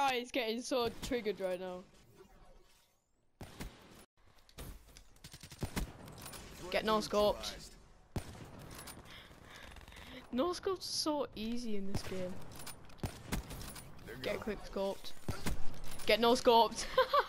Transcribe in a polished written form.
guy is getting so triggered right now. Get no scoped. No scope's so easy in this game. Get quick scoped. Get no scoped.